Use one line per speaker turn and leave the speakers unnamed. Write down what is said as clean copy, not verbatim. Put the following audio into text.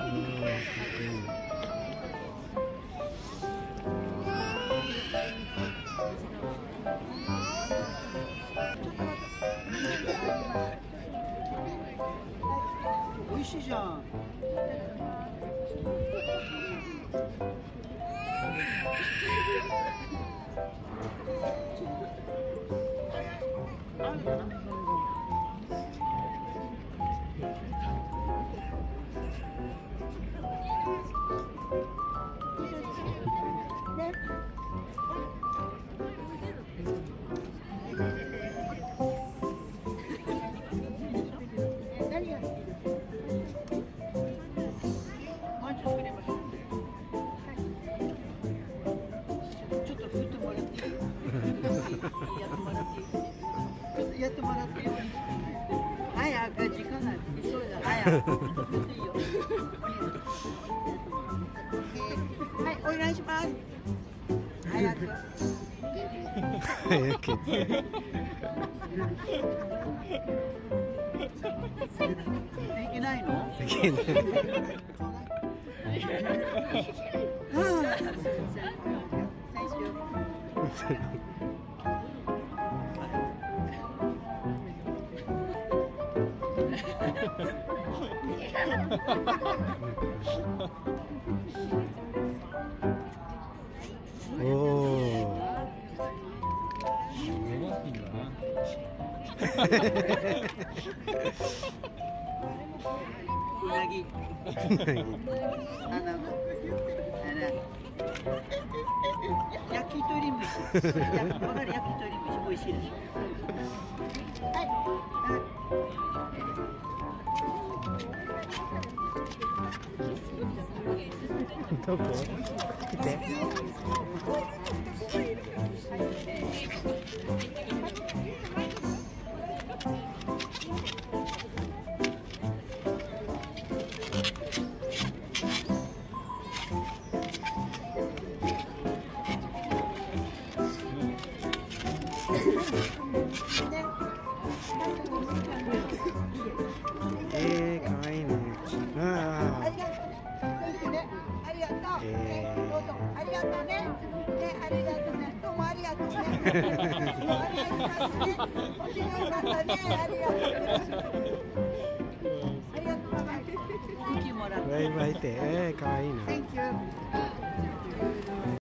美味しいじゃん。やってもらっていい？早く時間ない。急いで早く。いいよ。はい、お願いします。早く。
早く。
できないの？
できない。おお。
うなぎ。焼き鳥飯。わかる？焼き鳥飯美味しいでしょ。はい。
どこ？来て。可愛いね。ああ。
ありがとう。どうぞ。ありがとうね。ね、ありがとうね。どうもありがとうね。ありがとうね。おしよかったね。ありがとう。ありがとう。バイバイ。クッキーもらって。
バイバイって、可愛いな。
Thank you.